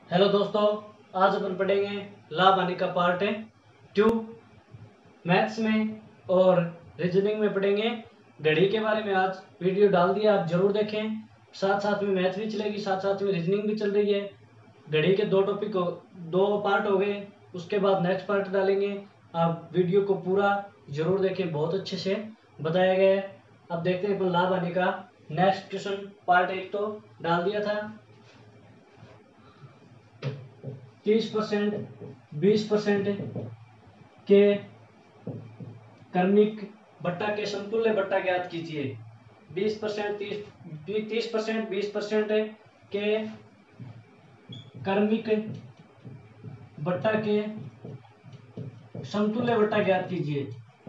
Hello दोस्तों, आज अपन पढ़ेंगे लाभ हानि का पार्ट 2 मैथ्स में और रीजनिंग में पढ़ेंगे। घड़ी के बारे में आज वीडियो डाल दिया, आप जरूर देखें। साथ साथ में मैथ भी चलेगी, साथ साथ में रीजनिंग भी चल रही है। घड़ी के दो पार्ट हो गए, उसके बाद नेक्स्ट पार्ट डालेंगे। आप वीडियो को पूरा जरूर देखें, बहुत अच्छे से बताया गया है। अब देखते हैं अपन लाभ हानि का नेक्स्ट क्वेश्चन। पार्ट 1 तो डाल दिया था। 30%, 20% के क्रमिक बट्टा के समतुल्य बट्टा ज्ञात कीजिए। 20%, 30%, 20% के क्रमिक बट्टा के समतुल्य बट्टा ज्ञात कीजिए।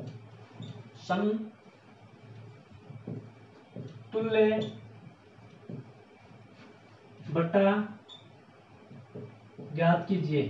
समतुल्य बट्टा ज्ञात कीजिए।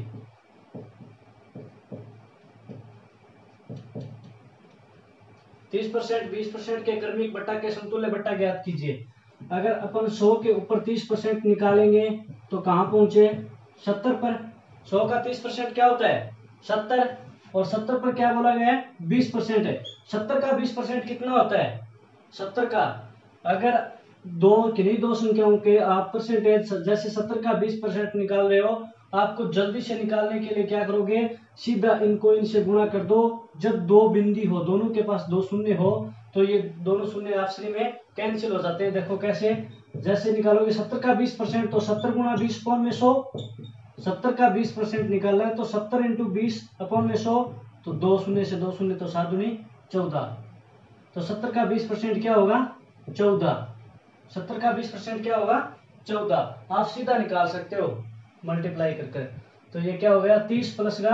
30%, 20% के क्रमिक बट्टा के समतुल्य बट्टा ज्ञात कीजिए। अगर अपन 100 के ऊपर 30% निकालेंगे तो कहां पहुंचे? 70 पर। 100 का 30% क्या होता है? 70। और 70 पर क्या बोला गया है? 20% है। 70 का 20% कितना होता है? 70 का अगर किन्हीं दो संख्याओं के आप परसेंटेज जैसे 70 का 20% निकाल रहे हो, आपको जल्दी से निकालने के लिए क्या करोगे? सीधा इनको इनसे गुणा कर दो। जब दो बिंदी हो, दोनों के पास दो शून्य हो, तो ये दोनों शून्य आपस में कैंसिल हो जाते हैं। देखो कैसे, जैसे निकालोगे 70 का 20% तो 70 गुणा 20 अपॉन में 100। 70 का 20% निकालना है तो 70 इंटू 20 अपॉन में 100, तो दो शून्य से दो शून्य तो 7 दूनी 14। तो 70 का 20% क्या होगा? 14। 70 का 20% क्या होगा? 14। आप सीधा निकाल सकते हो मल्टीप्लाई करके। तो ये क्या हो गया? 30 प्लस का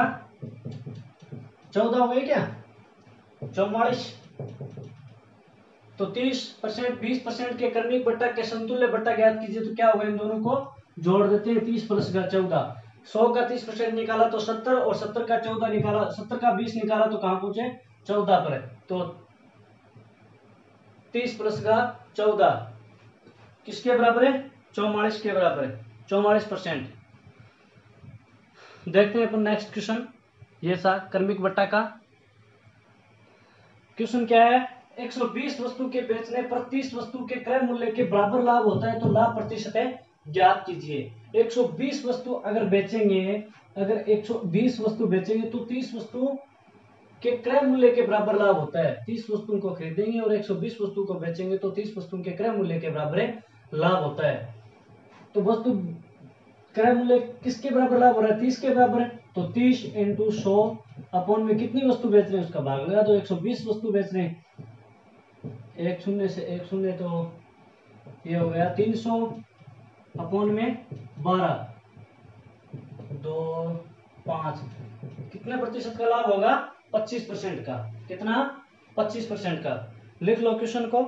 14 हो गया क्या? 44। तो 30%, 20% के क्रमिक बट्टा के समतुल्य बट्टा ज्ञात कीजिए। तो क्या होगा? इन दोनों को जोड़ देते हैं। 30 प्लस का 14। 100 का 30% निकाला तो 70, और 70 का 14 निकाला, 70 का 20 निकाला तो कहां पहुंचे? 14 पर। तो 30 प्लस का 14 किसके बराबर है? 44 के बराबर है। 44%। देखते हैं अपन नेक्स्ट क्वेश्चन। ये था क्रमिक बट्टा का क्वेश्चन। क्या है? 120 वस्तु के बेचने पर 30 वस्तु के क्रय मूल्य के बराबर लाभ होता है, तो लाभ प्रतिशत है ज्ञात कीजिए। 120 वस्तु अगर बेचेंगे, अगर 120 वस्तु बेचेंगे तो 30 वस्तु के क्रय मूल्य के बराबर लाभ होता है। 30 वस्तुओं को खरीदेंगे और 120 वस्तु को बेचेंगे तो 30 वस्तुओं के क्रय मूल्य के बराबर लाभ होता है। तो वस्तु क्रय मूल्य किसके बराबर लाभ हो रहा है? 30 के बराबर है। तो 30 इंटू 100 अपॉन में कितनी वस्तु बेच रहे हैं उसका भाग लगा। तो 120 वस्तु बेच रहे हैं। एक शून्य से एक शून्य, तो ये हो गया 300 अपॉन में 12, 2, 5। कितने प्रतिशत का लाभ होगा? 25% का। कितना? 25% का। लिख लो क्वेश्चन को।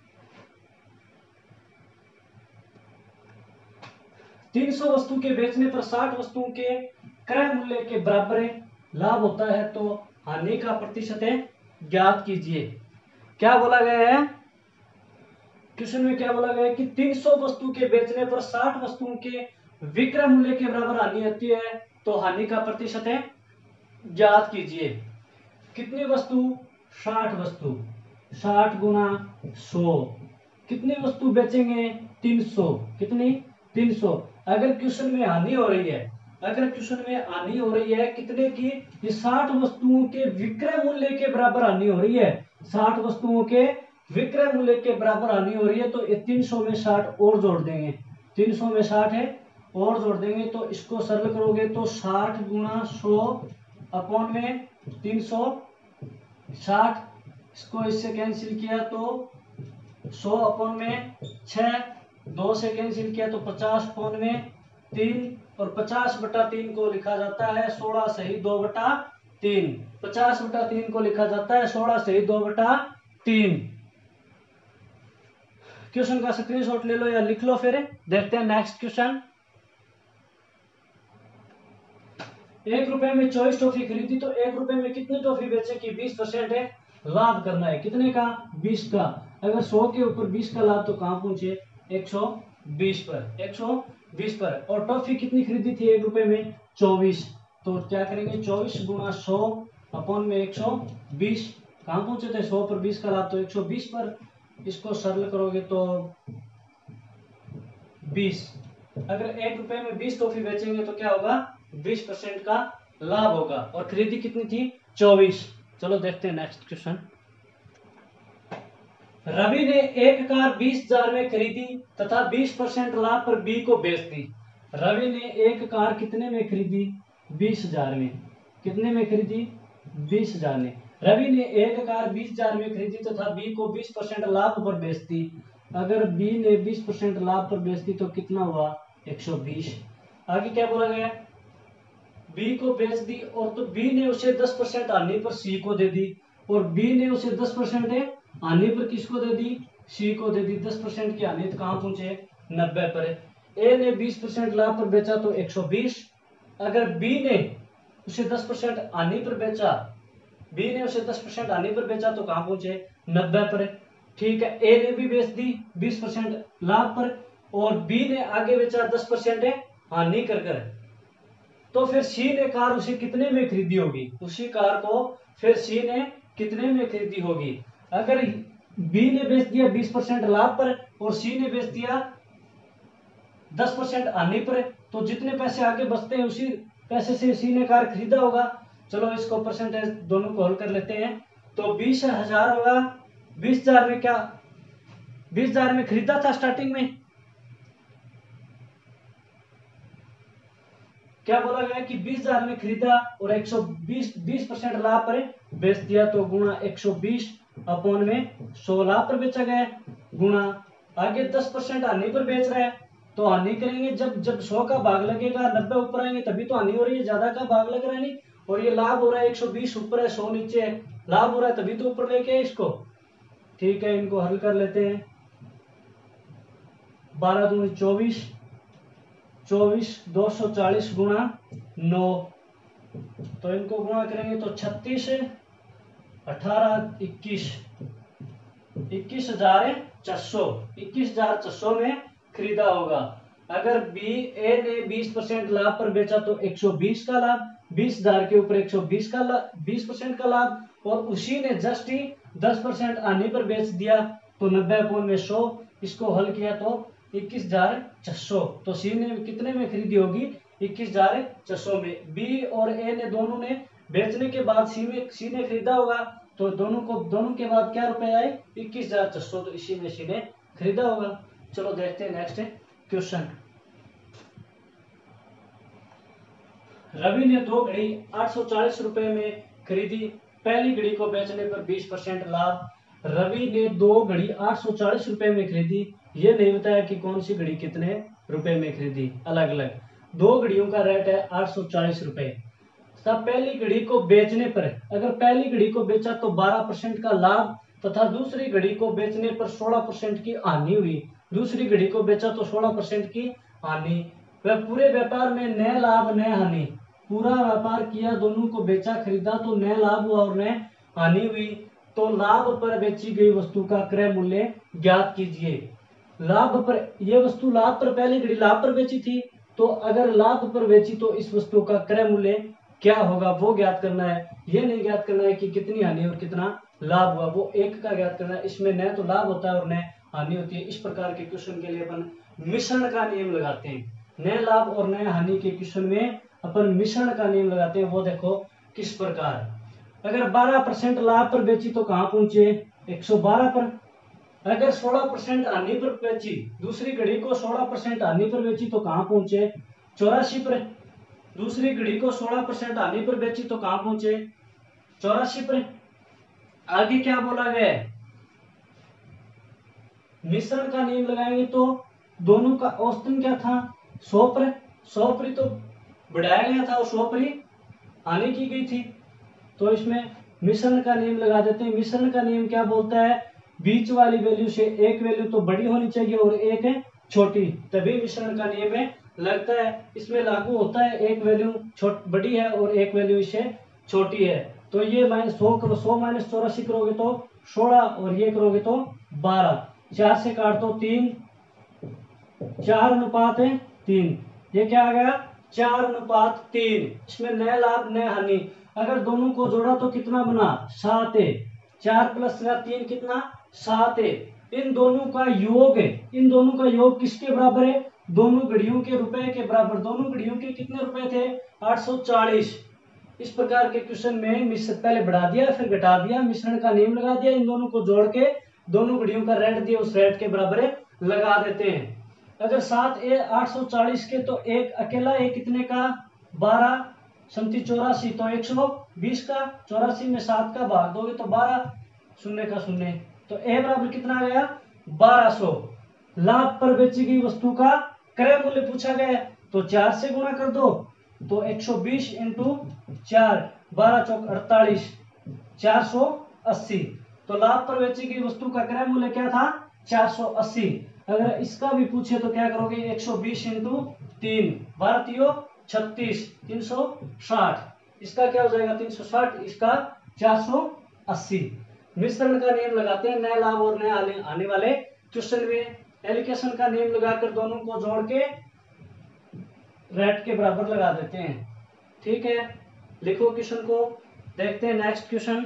300 वस्तु के बेचने पर 60 वस्तुओं के क्रय मूल्य के बराबर लाभ होता है, तो हानि का प्रतिशत ज्ञात कीजिए। क्या बोला गया है क्वेश्चन में? क्या बोला गया है कि 300 वस्तु के बेचने पर 60 वस्तुओं के विक्रय मूल्य के बराबर हानि होती है, तो हानि का प्रतिशत ज्ञात कीजिए। कितनी वस्तु? 60 वस्तु। 60 गुना 100। कितनी वस्तु बेचेंगे? 300। कितनी? 300। अगर क्वेश्चन में हानि हो रही है, अगर क्वेश्चन में हानि हो रही है कितने की? ये 60 वस्तुओं के विक्रय मूल्य के बराबर हानि हो रही है। 60 वस्तुओं के विक्रय मूल्य के बराबर हानि हो रही है, तो ये 300 में 60 और जोड़ देंगे। 300 में 60 है और जोड़ देंगे, तो इसको सरल करोगे तो 60 गुना 100 अपॉन में 360। इसको इससे कैंसिल किया तो 100 अपॉन में 6, 2 से कैंसिल किया तो 50 अपॉन में 3, और 50/3 को लिखा जाता है 16 सही 2/3। 50/3 को लिखा जाता है 16 सही 2/3। क्वेश्चन का स्क्रीनशॉट ले लो या लिख लो, फिर देखते हैं नेक्स्ट क्वेश्चन। 1 रुपए में 24 टॉफी खरीदी, तो 1 रुपए में कितनी टॉफी बेचे कि 20% है लाभ करना है। कितने का? 20 का। अगर 100 के ऊपर 20 का लाभ तो कहां पहुंचे? 120 पर। 20 पर। और टॉफी कितनी खरीदी थी 1 रुपए में? 24। तो क्या करेंगे 24 गुणा 100 अपॉन में 120। कहाँ पहुंचे थे 100 पर 20 का लाभ, तो 120 पर। इसको सरल करोगे तो 20। अगर 1 रुपए में 20 टॉफी बेचेंगे तो क्या होगा 20% का लाभ होगा। और खरीदी कितनी थी 24। चलो देखते हैं नेक्स्ट क्वेश्चन। रवि ने एक कार 20,000 में खरीदी तथा 20% लाभ पर बी को बेच दी। रवि ने एक कार कितने में खरीदी 20,000 में। कितने में खरीदी 20,000 में। रवि ने एक कार 20,000 में खरीदी तथा बी को 20% लाभ पर बेच दी। अगर बी ने 20% लाभ पर बेच दी तो कितना हुआ 120। आगे क्या बोला गया बी को बेच दी और तो बी ने उसे 10% हानि पर सी को दे दी। और बी ने उसे 10% हानि पर किसको दे दी सी को दे दी। 10% की हानि तो कहां पहुंचे 90 पर। ए ने 20% लाभ पर बेचा तो 120। अगर बी ने उसे 10% हानि पर बेचा बी ने उसे 10% हानि पर बेचा तो कहां पहुंचे 90 पर। ठीक है ए ने भी बेच दी 20% लाभ पर और बी ने आगे बेचा 10% हानि कर कर। तो फिर सी ने कार उसे कितने में खरीदी होगी उसी कार को फिर सी ने कितने में खरीदी होगी। अगर बी ने बेच दिया 20% लाभ पर और सी ने बेच दिया 10% हानि पर तो जितने पैसे आगे बचते हैं उसी पैसे से सी ने कार खरीदा होगा। चलो इसको परसेंटेज दोनों को हल कर लेते हैं। तो 20,000 होगा 20,000 में क्या 20,000 में खरीदा था स्टार्टिंग में। क्या बोला गया कि 20,000 में खरीदा और 120% लाभ पर बेच दिया तो गुणा 120 अपॉन में 100 लाभ पर बेचा गया गुणा आगे 10% हानि पर बेच रहा है तो हानि करेंगे जब जब 100 का भाग लगेगा 90 ऊपर आएंगे तभी तो हानि हो रही है। ज्यादा का भाग लग रहा है नहीं। और ये लाभ हो रहा है 120 ऊपर है 100 नीचे है लाभ हो रहा है तभी तो ऊपर लेके है इसको। ठीक है इनको हल कर लेते हैं। 12 दूनी 24 24 240 गुणा 9 तो इनको गुणा करेंगे तो 36 18 21 21,400 में खरीदा होगा। अगर बी ए ने 20% लाभ पर बेचा तो 120 का लाभ 20,000 के ऊपर 120 का 20% का लाभ और उसी ने जस्ट ही 10% हानि पर बेच दिया तो 90 में 100। इसको हल किया तो 21,600 तो सी ने कितने में खरीदी होगी 21,600 में। बी और ए ने दोनों ने बेचने के बाद सी ने खरीदा होगा तो दोनों के बाद क्या रुपए आए 21,600 तो इसी में सी ने खरीदा होगा। चलो देखते हैं नेक्स्ट क्वेश्चन। रवि ने 2 घड़ी 840 रुपए में खरीदी। पहली घड़ी को बेचने पर 20% लाभ। रवि ने 2 घड़ी 840 रुपए में खरीदी। ये नहीं बताया कि कौन सी घड़ी कितने रुपए में खरीदी। अलग अलग 2 घड़ियों का रेट है 840 रुपए। तब पहली घड़ी को बेचने पर अगर पहली घड़ी को बेचा तो 12% का लाभ तथा दूसरी घड़ी को बेचने पर 16% की हानि हुई। दूसरी घड़ी को बेचा तो 16% की हानि। वह पूरे व्यापार में नए लाभ नए हानि। पूरा व्यापार किया दोनों को बेचा खरीदा तो नए लाभ हुआ और नए हानि हुई। तो लाभ पर बेची गई वस्तु का क्रय मूल्य ज्ञात कीजिए। लाभ पर यह वस्तु लाभ पर पहली घड़ी लाभ पर बेची थी तो अगर लाभ पर बेची तो इस वस्तु का क्रय मूल्य क्या होगा वो ज्ञात करना है। ये नहीं ज्ञात करना है कि कितनी हानि और कितना लाभ हुआ वो एक का ज्ञात करना है। इसमें न तो लाभ होता है और न हानि होती है। इस प्रकार के क्वेश्चन के लिए अपन मिश्रण का नियम लगाते हैं। न लाभ और न हानि के क्वेश्चन में अपन मिश्रण का नियम लगाते हैं। वो देखो किस प्रकार। अगर 12% लाभ पर बेची तो कहां पहुंचे 112 पर। अगर 16% हानि पर बेची दूसरी घड़ी को 16% हानि पर बेची तो कहां पहुंचे 84 पर। दूसरी घड़ी को 16% हानि पर बेची तो कहां पहुंचे 84 पर। आगे क्या बोला गया मिश्रण का नियम लगाएंगे तो दोनों का औसतन क्या था 100 पर। 100 पर तो बढ़ाया गया था और 100 पर ही हानि की गई थी। तो इसमें मिश्रण का नियम लगा देते हैं। मिश्रण का नियम क्या बोलता है बीच वाली वैल्यू से एक वैल्यू तो बड़ी होनी चाहिए और एक है छोटी तभी मिश्रण का नियम है लगता है। इसमें लागू होता है एक वैल्यू बड़ी है और एक वैल्यू इससे छोटी है। तो ये 100 माइनस 84 करोगे तो 16 और ये करोगे तो 12। 4 से काट दो 3 4 अनुपात है 3। ये क्या आ गया 4:3। इसमें नया लाभ नया हानि। अगर दोनों को जोड़ा तो कितना बना 7 है। 4 + 3 कितना 7 है। इन दोनों का योग है, इन दोनों का योग किसके बराबर है दोनों घड़ियों के रुपए के बराबर। दोनों घड़ियों के कितने रुपए थे 840। इस प्रकार के क्वेश्चन में मिश्र पहले बढ़ा दिया फिर घटा दिया, मिश्रण का नियम लगा दिया, इन दोनों को जोड़ के दोनों घड़ियों का रेट दिया उस रेट के बराबर लगा देते हैं। अगर 7 ए 840 के तो एक अकेला ए कितने का 12 समती 84 तो 120 का। 84 में 7 का भाग दोगे तो 12 शून्य का शून्य तो ए बराबर कितना आ गया 1200। लाभ पर बेची गई वस्तु का क्रय मूल्य पूछा गया है तो 4 से गुणा कर दो तो 120 × 4 12 चौक 48 480। तो लाभ पर बेची गई वस्तु का क्रय मूल्य क्या था 480। अगर इसका भी पूछे तो क्या करोगे 120 × 3 12 36 360। इसका क्या हो जाएगा 360, इसका 480। मिश्रण का नियम लगाते हैं नए लाभ और नए आने वाले क्वेश्चन में। एलिकेशन का नियम लगाकर दोनों को जोड़ के रेट के बराबर लगा देते हैं। ठीक है, लिखो क्वेश्चन को, देखते हैं नेक्स्ट क्वेश्चन।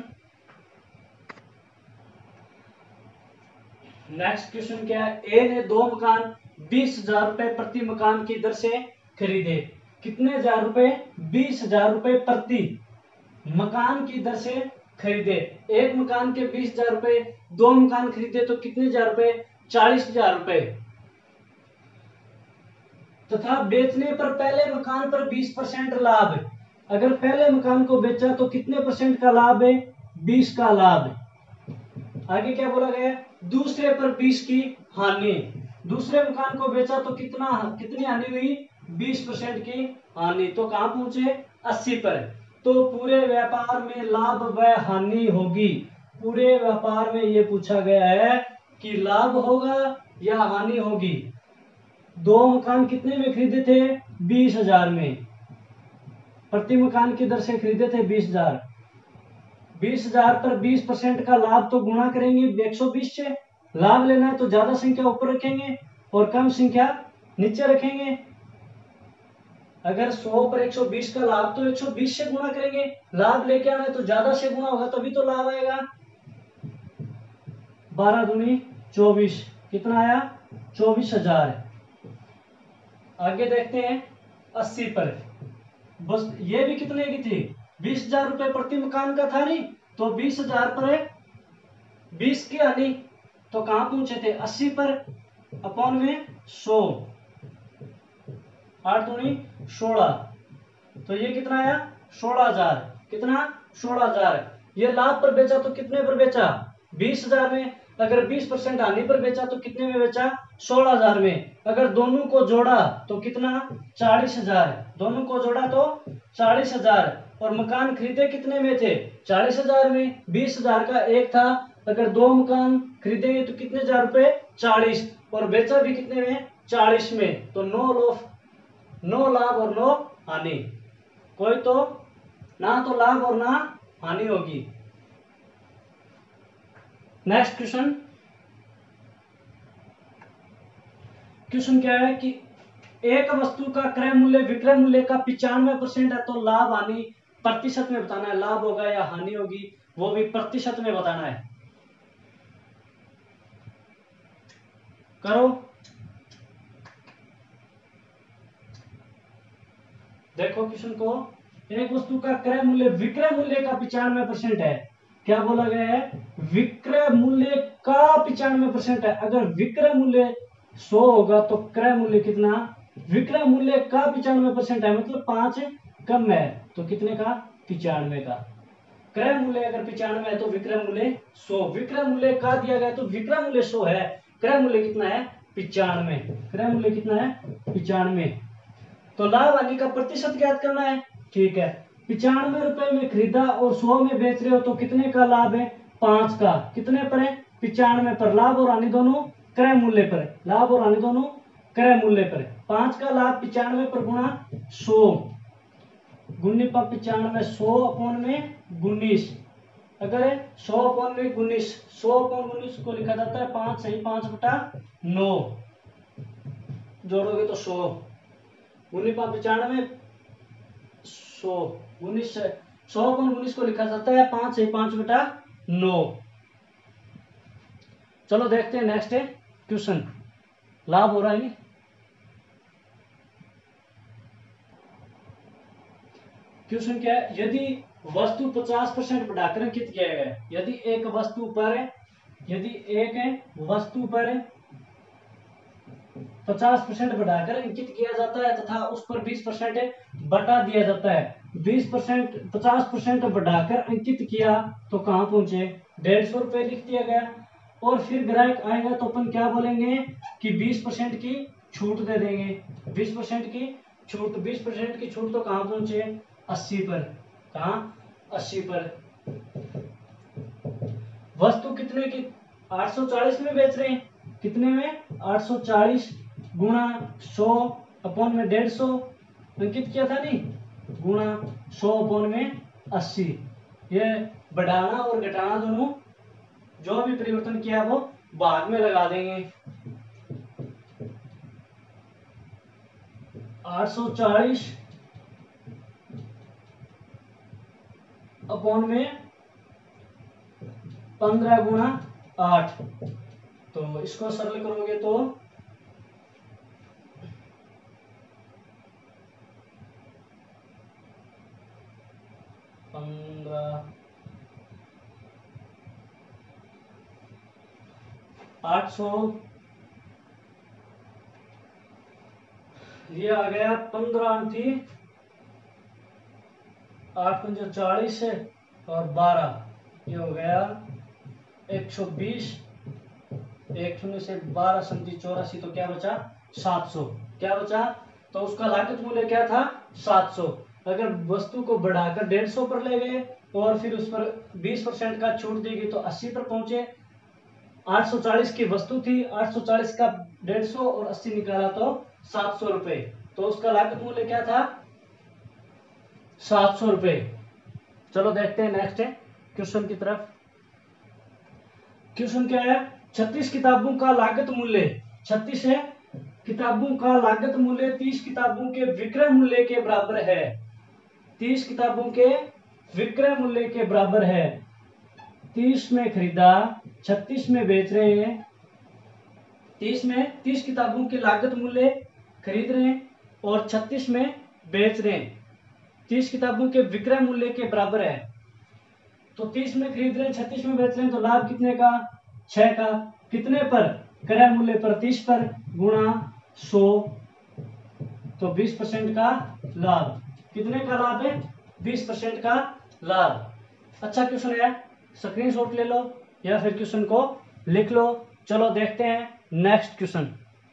नेक्स्ट क्वेश्चन क्या है, ए ने 2 मकान 20,000 रुपए प्रति मकान की दर से खरीदे। कितने हजार रुपए 20,000 रुपए प्रति मकान की दर से खरीदे। एक मकान के 20,000 रुपए, 2 मकान खरीदे तो कितने हजार रुपए 40,000 रुपए। तथा बेचने पर पहले मकान पर 20% लाभ है। अगर पहले मकान को बेचा तो कितने परसेंट का लाभ है 20 का लाभ है। आगे क्या बोला गया दूसरे पर 20 की हानि। दूसरे मकान को बेचा तो कितनी हानि हुई 20% की हानि। तो कहां पहुंचे 80 पर। तो पूरे व्यापार में लाभ व हानि होगी। पूरे व्यापार में ये पूछा गया है कि लाभ होगा या हानि होगी। 2 मकान कितने में खरीदे थे 20,000 में, प्रति मकान की दर से खरीदे थे 20,000। 20,000 पर 20% का लाभ तो गुणा करेंगे 120 से। लाभ लेना है तो ज्यादा संख्या ऊपर रखेंगे और कम संख्या नीचे रखेंगे। अगर 100 पर 120 का लाभ तो 120 से गुणा करेंगे। लाभ लेके आना है तो ज्यादा से गुणा होगा तभी तो लाभ आएगा। 12 दूनी 24 कितना आया 24,000। आगे देखते हैं 80 पर। बस ये भी कितने की थी 20,000 रुपए प्रति मकान का था नहीं, तो 20,000 पर 20 की हानि। तो कहां पहुंचे थे 80 पर अपॉन में 100 8 दूनी 16। तो ये कितना आया 16,000। कितना 16,000। ये लाभ पर बेचा तो कितने पर बेचा 20,000 में। अगर 20% हानि पर बेचा तो कितने में बेचा 16,000 में। अगर दोनों को जोड़ा तो कितना 40,000। दोनों को जोड़ा तो 40,000। और मकान खरीदे कितने में थे 40,000 में। 20,000 का एक था। अगर 2 मकान खरीदेंगे तो कितने हजार रुपए 40 और बेचा भी कितने में 40 में। तो नो लाभ और नो हानि। कोई तो ना तो लाभ और ना हानि होगी। नेक्स्ट क्वेश्चन क्या है कि एक वस्तु का क्रय मूल्य विक्रय मूल्य का 95% है तो लाभ हानि प्रतिशत में बताना है। लाभ होगा या हानि होगी वो भी प्रतिशत में बताना है। करो, देखो क्वेश्चन को। एक वस्तु का क्रय मूल्य विक्रय मूल्य का 95% है। क्या बोला गया है विक्रय मूल्य का 95% है। अगर विक्रय मूल्य 100 होगा तो क्रय मूल्य कितना विक्रय मूल्य का 95% है मतलब 5 कम है तो कितने का 95 का। क्रय मूल्य अगर 95 है तो विक्रय मूल्य 100। विक्रय मूल्य का दिया गया तो विक्रय मूल्य 100 है, क्रय मूल्य कितना है 95। क्रय मूल्य कितना है 95। तो लाभ हानि का प्रतिशत ज्ञात करना है। ठीक है, 95 रुपए में खरीदा और 100 में बेच रहे हो तो कितने का लाभ है 5 का। कितने पर है 95 पर। लाभ और हानि दोनों क्रय मूल्य पर। लाभ और हानि दोनों क्रय मूल्य पर। 5 का लाभ 95 पर गुणा 100 गुनी पर 95 100 अपॉन में 19। अगर 100 अपॉन में 19 100 अपॉन 19 को लिखा जाता है 5 सही 5/9 जोड़ोगे तो 100। 1995 100 19 100 को लिखा जाता है 5 से 5/9। चलो देखते हैं नेक्स्ट है क्वेश्चन। लाभ हो रहा है नहीं। क्वेश्चन क्या है, यदि वस्तु 50% बढ़ाकर अंकित किया गया है, यदि एक वस्तु पर 50% बढ़ाकर अंकित किया जाता है तथा उस पर 20% बटा दिया जाता है। 20% 50% बढ़ाकर अंकित किया तो कहां पहुंचे, 150 रुपए लिख दिया गया। और फिर ग्राहक आएगा तो अपन क्या बोलेंगे कि 20% की छूट दे देंगे। 20% की छूट, 20% की छूट तो कहां पहुंचे, 80 पर। कहां, 80 पर। वस्तु कितने की 840 में बेच रहे हैं, कितने में, 840 गुणा 100 अपॉन में 150 अंकित किया था नहीं, गुणा 100 अपॉन में 80। ये बढ़ाना और घटाना दोनों जो भी परिवर्तन किया वो भाग में लगा देंगे। 840 अपॉन में 15 गुणा 8, तो इसको सरल करोगे तो 15 800 ये आ गया 15 थी 8 पंजे 40 है और 12 ये हो गया 120। 1 शून्य से 12 समझी 84 तो क्या बचा, 700। क्या बचा, तो उसका लागत मूल्य क्या था, 700। अगर वस्तु को बढ़ाकर 150 पर ले गए और फिर उस पर 20% का छूट दी गई तो 80 पर पहुंचे। 840 की वस्तु थी, 840 का 150 और 80 निकाला तो 700 रुपए, तो उसका लागत मूल्य क्या था, 700 रुपए। चलो देखते हैं नेक्स्ट है क्वेश्चन की तरफ। क्वेश्चन क्या है, 36 किताबों का लागत मूल्य, 36 है किताबों का लागत मूल्य 30 किताबों के विक्रय मूल्य के बराबर है। 30 किताबों के विक्रय मूल्य के बराबर है। 30 में खरीदा, 36 में बेच रहे हैं। 30 किताबों के लागत मूल्य खरीद रहे हैं और 36 में बेच रहे हैं। 30 किताबों के विक्रय मूल्य के बराबर है। तो 30 में खरीद रहे हैं, 36 में बेच रहे हैं, तो लाभ कितने का, 6 का। कितने पर, क्रय मूल्य पर 30 पर गुणा 100, तो 20% का लाभ। कितने का लाभ है, 20% का लाभ। अच्छा क्वेश्चन है, स्क्रीनशॉट ले लो या फिर क्वेश्चन को लिख लो। चलो देखते हैं नेक्स्ट क्वेश्चन।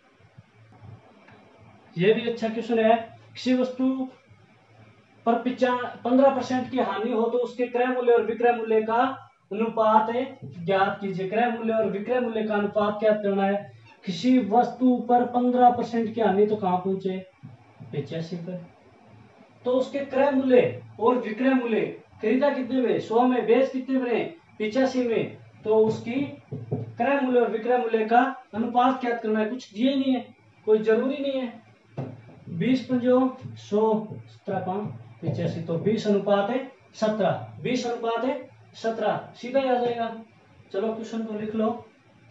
ये भी अच्छा क्वेश्चन है, किसी वस्तु पर 15% की हानि हो तो उसके क्रय मूल्य और विक्रय मूल्य का अनुपात ज्ञात कीजिए। क्रय मूल्य और विक्रय मूल्य का अनुपात क्या करना है। किसी वस्तु पर 15% की हानि तो कहां पहुंचे, 85 पर। तो उसके क्रय मूल्य और विक्रय मूल्य, खरीदा कितने में, 100 में, बेच कितने में, 85 में, तो उसकी क्रय मूल्य और विक्रय मूल्य का अनुपात क्या करना है। कुछ दिए नहीं है, कोई जरूरी नहीं है। 20 पंजो 100 85, तो 20 अनुपात है 17, 20 अनुपात है 17, सीधा ही आ जाएगा। चलो क्वेश्चन को लिख लो।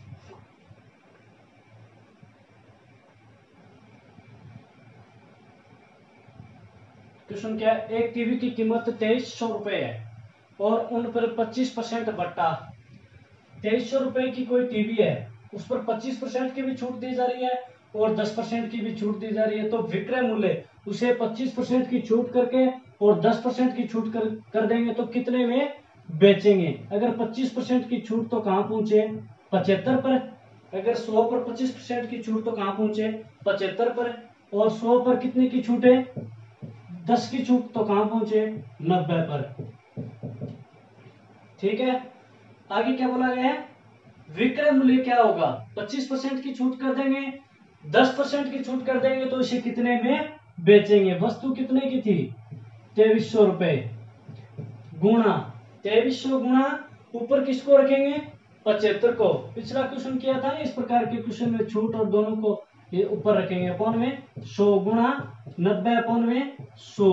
क्वेश्चन क्या है, एक टीवी की कीमत 2300 रुपए है और उन पर 25% बट्टा। 2300 रुपए की कोई टीवी है, उस पर 25% की भी छूट दी जा रही है और 10% की भी छूट दी जा रही है। तो विक्रय मूल्य उसे 25% की छूट करके और 10% की छूट कर देंगे तो कितने में बेचेंगे। अगर 25% की छूट तो कहां पहुंचे, 75 पर। अगर 100 पर 25% की छूट तो कहां पहुंचे, 75 पर। और 100 पर कितने की छूट है, 10 की छूट तो कहां पहुंचे, 90 पर। ठीक है, आगे क्या बोला गया है, विक्रय मूल्य क्या होगा, 25% की छूट कर देंगे, 10% की छूट कर देंगे तो इसे कितने में बेचेंगे। वस्तु कितने की थी, 2300 रुपए, गुणा 2300 गुणा ऊपर किसको रखेंगे, 75 को। पिछला क्वेश्चन किया था ना इस प्रकार के क्वेश्चन में छूट और दोनों को ये ऊपर रखेंगे अपॉन में 100 गुणा 90 अपॉन में 100,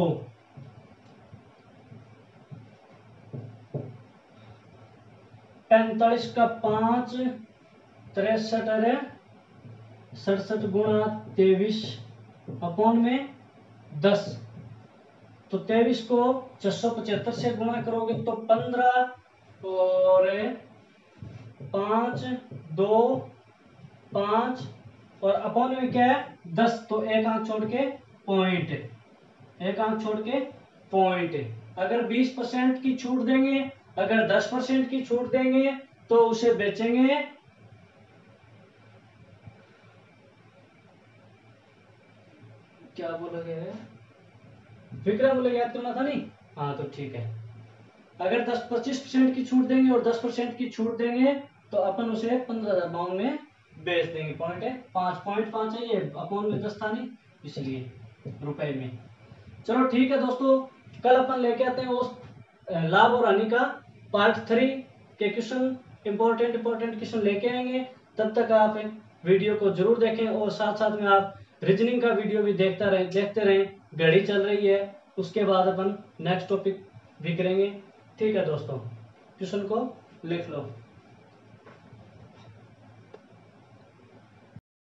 45 का 5 63 अरे 67 गुणा 23 अपॉन में 10। तो 23 को 675 से गुणा करोगे तो 15 और 5 2 5 और अपॉन में क्या है 10, तो एक आंख छोड़ के पॉइंट, एक आंख छोड़ के पॉइंट। अगर 20% की छूट देंगे, अगर 10% की छूट देंगे तो उसे बेचेंगे क्या बोला गया है, विक्रम बोले याद करना था नहीं, हाँ तो ठीक है। अगर 10-25% की छूट देंगे और 10% की छूट देंगे तो अपन उसे 15,000 बाउंड में बेच देंगे। पॉइंट है 5.5 है, ये अपॉन में 10 था नहीं इसलिए रुपए में। चलो ठीक है दोस्तों, कल अपन लेके आते हैं उस लाभ और हानि का पार्ट 3 के क्वेश्चन, इंपॉर्टेंट क्वेश्चन लेके आएंगे। तब तक आप वीडियो को जरूर देखें और साथ साथ में आप रीजनिंग का वीडियो भी देखते रहें। घड़ी चल रही है, उसके बाद अपन नेक्स्ट टॉपिक भी करेंगे। ठीक है दोस्तों, क्वेश्चन को लिख लो।